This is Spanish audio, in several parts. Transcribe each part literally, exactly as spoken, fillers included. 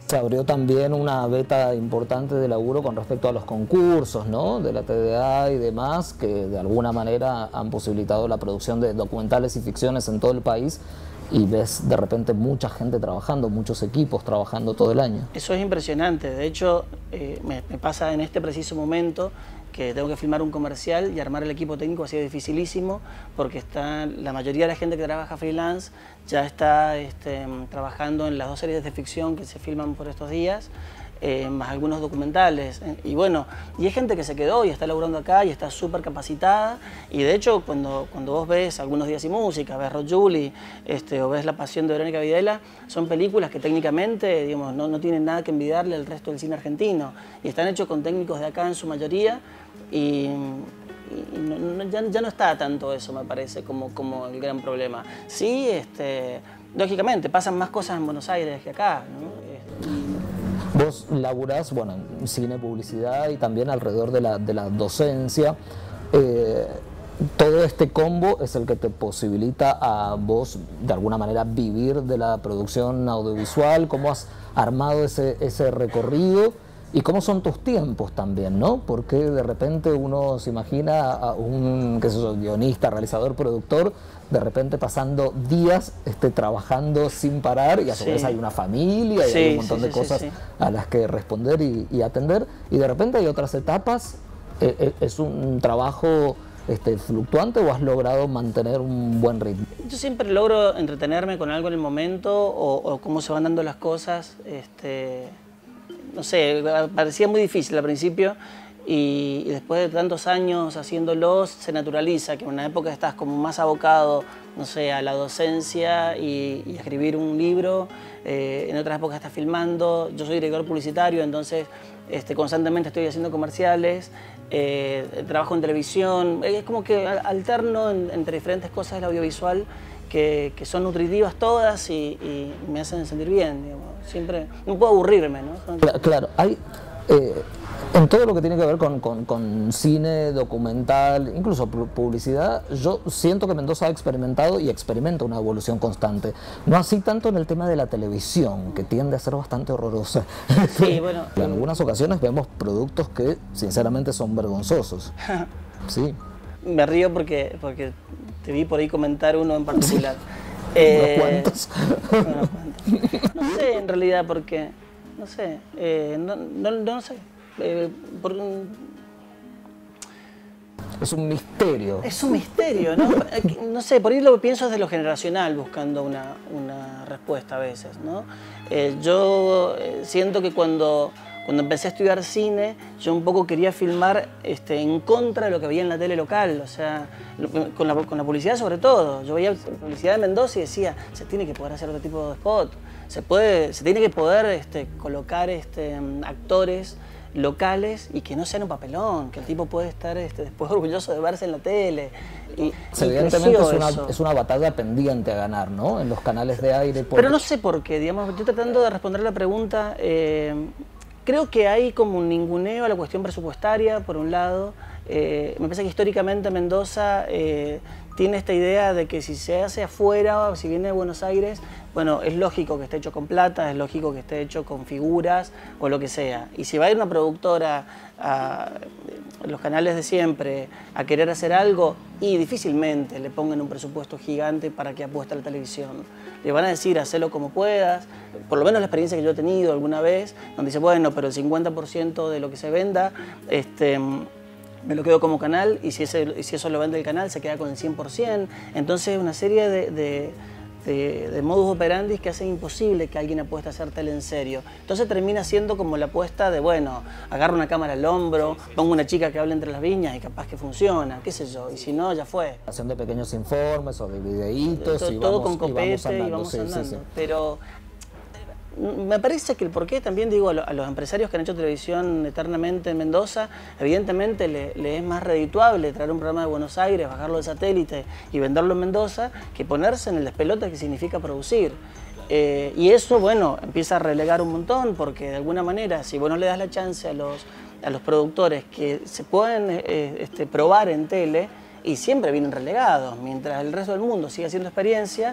Se abrió también una beta importante de laburo con respecto a los concursos, ¿no?, de la T D A y demás, que de alguna manera han posibilitado la producción de documentales y ficciones en todo el país, y ves de repente mucha gente trabajando, muchos equipos trabajando todo el año. Eso es impresionante. De hecho, eh, me, me pasa en este preciso momento que tengo que filmar un comercial y armar el equipo técnico ha sido dificilísimo, porque está, la mayoría de la gente que trabaja freelance ya está este, trabajando en las dos series de ficción que se filman por estos días, eh, más algunos documentales. Y bueno, y hay gente que se quedó y está laburando acá y está súper capacitada. Y de hecho, cuando, cuando vos ves Algunos días y música, ves Rod Julie, este, o ves La pasión de Verónica Videla, son películas que técnicamente, digamos, no, no tienen nada que envidiarle al resto del cine argentino. Y están hechos con técnicos de acá en su mayoría. Y, y no, no, ya, ya no está tanto eso, me parece, como, como el gran problema. Sí, este, lógicamente, pasan más cosas en Buenos Aires que acá, ¿no? Vos laburás, bueno, en cine, publicidad y también alrededor de la, de la docencia. Eh, todo este combo es el que te posibilita a vos, de alguna manera, vivir de la producción audiovisual. ¿Cómo has armado ese, ese recorrido? Y cómo son tus tiempos también, ¿no? Porque de repente uno se imagina a un, qué sé yo, guionista, realizador, productor, de repente pasando días este, trabajando sin parar, y a su Sí. vez hay una familia y Sí, hay un montón sí, de sí, cosas sí, sí. a las que responder y, y atender, y de repente hay otras etapas. Eh, eh, ¿Es un trabajo este, fluctuante o has logrado mantener un buen ritmo? Yo siempre logro entretenerme con algo en el momento, o, o cómo se van dando las cosas. Este, no sé, parecía muy difícil al principio, y, y después de tantos años haciéndolos se naturaliza, que en una época estás como más abocado, no sé, a la docencia y, y a escribir un libro, eh, en otras épocas estás filmando. Yo soy director publicitario, entonces este, constantemente estoy haciendo comerciales, eh, trabajo en televisión, es como que alterno en, entre diferentes cosas del audiovisual que, que son nutritivas todas y, y me hacen sentir bien, digamos. Siempre, no puedo aburrirme, ¿no? Claro, claro, hay, eh, en todo lo que tiene que ver con, con, con cine, documental, incluso publicidad, yo siento que Mendoza ha experimentado y experimenta una evolución constante. No así tanto en el tema de la televisión, que tiende a ser bastante horrorosa. Sí, bueno. En algunas ocasiones vemos productos que sinceramente son vergonzosos. Sí. Me río porque, porque te vi por ahí comentar uno en particular. Eh, ¿Unos cuantos? Unos cuantos. No sé, en realidad, porque, no sé, eh, no, no, no sé. Eh, por, es un misterio. Es un misterio, ¿no? No sé, por ahí lo que pienso es de lo generacional, buscando una, una respuesta a veces, ¿no? Eh, yo siento que cuando... Cuando empecé a estudiar cine, yo un poco quería filmar este, en contra de lo que veía en la tele local, o sea, con la, con la publicidad sobre todo. Yo veía publicidad de Mendoza y decía, se tiene que poder hacer otro tipo de spot, se, puede, se tiene que poder este, colocar este, actores locales y que no sean un papelón, que el tipo puede estar este, después orgulloso de verse en la tele. Y, evidentemente y es una, es una batalla pendiente a ganar, ¿no? En los canales de aire. Porque... Pero no sé por qué, digamos, estoy tratando de responder la pregunta. Eh, Creo que hay como un ninguneo a la cuestión presupuestaria, por un lado. Eh, me parece que históricamente Mendoza eh, tiene esta idea de que si se hace afuera o si viene de Buenos Aires, bueno, es lógico que esté hecho con plata, es lógico que esté hecho con figuras o lo que sea. Y si va a ir una productora a los canales de siempre a querer hacer algo, y difícilmente le pongan un presupuesto gigante para que apueste a la televisión. Le van a decir, hacelo como puedas, por lo menos la experiencia que yo he tenido alguna vez, donde dice, bueno, pero el cincuenta por ciento de lo que se venda, este, me lo quedo como canal, y si, ese, si eso lo vende el canal, se queda con el cien por ciento. Entonces, una serie de, de, de, de modus operandi que hacen imposible que alguien apueste a hacer tele en serio. Entonces termina siendo como la apuesta de, bueno, agarro una cámara al hombro, pongo una chica que hable entre las viñas y capaz que funciona, qué sé yo, y si no, ya fue. Haciendo de pequeños informes o de videitos. Todo, y todo vamos, con copete y vamos andando, y vamos sí, andando. Sí, sí. Pero me parece que el porqué, también digo, a los empresarios que han hecho televisión eternamente en Mendoza, evidentemente le, le es más redituable traer un programa de Buenos Aires, bajarlo de satélite y venderlo en Mendoza, que ponerse en el despelote que significa producir. Eh, y eso, bueno, empieza a relegar un montón, porque de alguna manera, si vos no le das la chance a los, a los productores que se pueden eh, este, probar en tele, y siempre vienen relegados, mientras el resto del mundo sigue haciendo experiencia,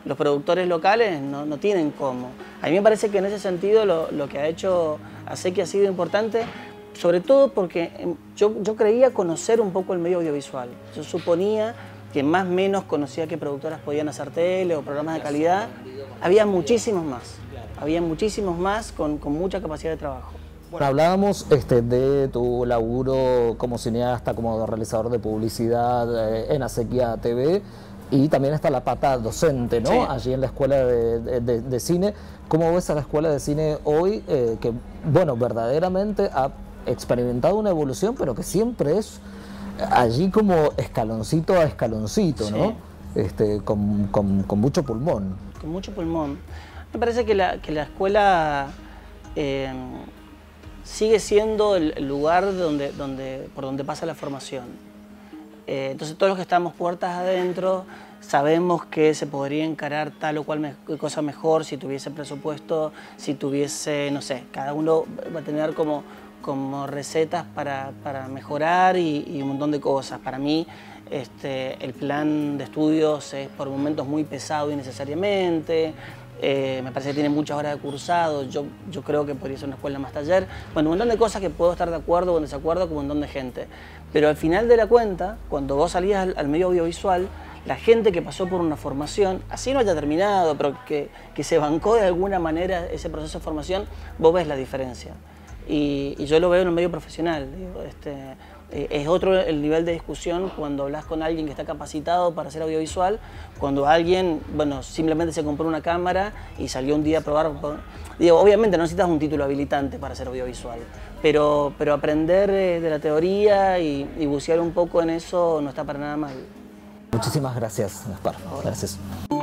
los productores locales no, no tienen cómo. A mí me parece que en ese sentido lo, lo que ha hecho Acequia ha sido importante, sobre todo porque yo, yo creía conocer un poco el medio audiovisual. Yo suponía que más o menos conocía qué productoras podían hacer tele o programas de calidad. Había muchísimos más, había muchísimos más con, con mucha capacidad de trabajo. Bueno, hablábamos este, de tu laburo como cineasta, como realizador de publicidad eh, en Acequia T V, y también está la pata docente, ¿no? Sí. Allí en la Escuela de, de, de Cine. ¿Cómo ves a la Escuela de Cine hoy? Eh, que, bueno, verdaderamente ha experimentado una evolución, pero que siempre es allí como escaloncito a escaloncito, sí. ¿no? Este, con, con, con mucho pulmón. Con mucho pulmón. Me parece que la, que la escuela eh, sigue siendo el lugar donde, donde, por donde pasa la formación. Eh, entonces todos los que estamos puertas adentro sabemos que se podría encarar tal o cual me, cosa mejor si tuviese presupuesto, si tuviese, no sé, cada uno va a tener como, como recetas para, para mejorar y, y un montón de cosas. Para mí este, el plan de estudios es por momentos muy pesado innecesariamente. Eh, me parece que tiene muchas horas de cursado, yo, yo creo que podría ser una escuela más taller. Bueno, un montón de cosas que puedo estar de acuerdo o en desacuerdo con un montón de gente. Pero al final de la cuenta, cuando vos salías al, al medio audiovisual, la gente que pasó por una formación, así no haya terminado, pero que, que se bancó de alguna manera ese proceso de formación, vos ves la diferencia. Y, y yo lo veo en un medio profesional. Digo, este, eh, es otro el nivel de discusión cuando hablas con alguien que está capacitado para hacer audiovisual, cuando alguien, bueno, simplemente se compró una cámara y salió un día a probar. Digo, obviamente no necesitas un título habilitante para hacer audiovisual, pero, pero aprender eh, de la teoría y, y bucear un poco en eso no está para nada mal. Muchísimas gracias, Gaspar. Gracias.